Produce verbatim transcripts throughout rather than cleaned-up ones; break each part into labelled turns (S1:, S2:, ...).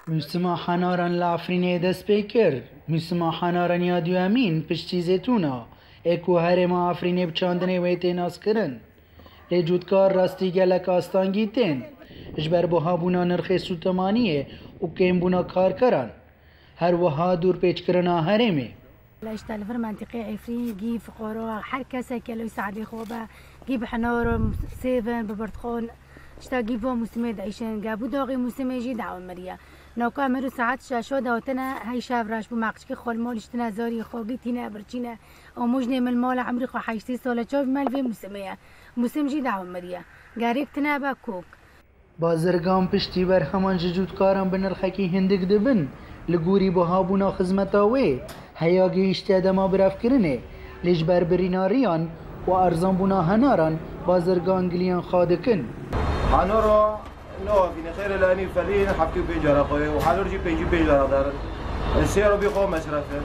S1: موسما حناران لعفرینه دست پیکر موسما حناران یادیو امین پشتی زیتونا اکو هرما عفرینه بچاندنه ویتین از کرن لی جودکار راستی گلک آستانگی تین اجبر بها بونا نرخ سوتمانیه و کم بونا کار کرن هر وها دور پیچ کرنا هرمه
S2: لا اشتغل في منطقة عفرين جي فقراء هر كسا كلو يساعد خوبه جيب حنار سيفن ببرتخون اشتا جيب موسمي عيشان جابو داغي موسمي جي دعوة مريا نوكا مرو ساعات شاشو داوتنا هاي شاف راش بمعقشكي خول مال اشتنا زاري خوغي تينا برچينا او مجني من المال عمري خو حيشتي سولا شاف مال في موسمية موسم جي دعوة مريا جاريك تنا كوك
S1: بازرگان پشتی بر همان جودکاران بنرخکی هندک دبن لگوری بها بونا خزمتاوی هیاگی اشتادما براف کرنه لیج بربریناریان و ارزان بونا هناران بازرگان گلیان خادکن
S3: هنارا نو فين خير الاني فلين حبتي بيجرا قوي وحالور جي بيجي بيجرا دار السير بيقو مصرفه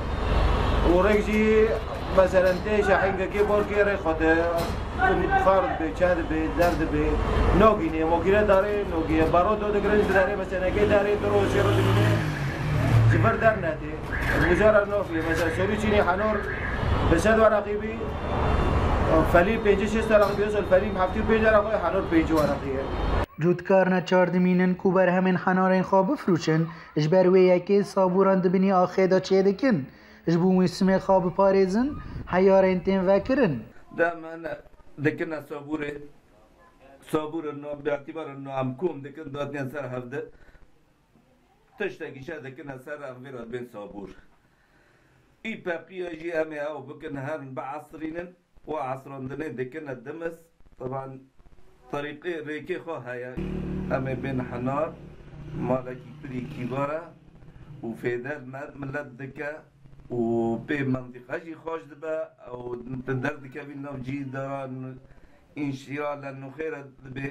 S3: ورجي مثلا تيش حين كي بوركي ري خد فرد بچاد به درد به نوگینه موگیره داره نوگیه بارو دو دگرنج داره مثلا که داره درو سيرو دمینه زبر در نده مجرد نوفي مثلا سوري چيني حنور بسد ورقي بي فلي پنج شش ورقي بيوصل فلي هفتي پنج ورقي حنور پنج ورقيه
S1: جودکارنا چاردمینن کو بر همین حنارین خواب فروشن اجبر وی یکی صابوران دبنی آخیدا چه دکن اجبو موسم خواب پاريزن حیارین تین وکرن
S4: دائما دكنا صابوره صابور انه باعتبار انه عم كوم دكن داتني سر هفده تشتكي شا دكنا سر غير بين صابور اي بابي اجي امي او بكن هان بعصرين وعصرن دكنا الدمس طبعا طريقي ريكي خو هيا امي بين حنار مالكي بري كبارة وفيدال ملت دكا وبي منطقة جي خوش دبا او تدر دكا بينا وجي داران انشراء لانه خير دبي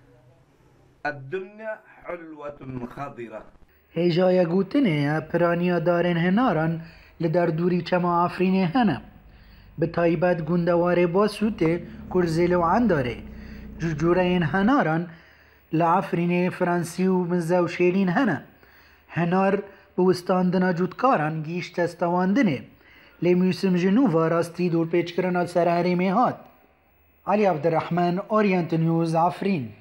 S4: الدنيا حلوة خضرة
S1: هجايا گوتنه پرانیا دارن هناران لدر دوری چما عفرینه هنه به تایبت گوندواره باسوته کرزیلو عنداره جوجوره این هناران لعفرینه فرانسی و مزاو شیلین هنه هنار بوستاندنا جودکاران گیش تستواندنه لی موسم جنوبا راستی دور پیچ کرنا سر هریمه هات علی عبدالرحمن اورینت نیوز عفرین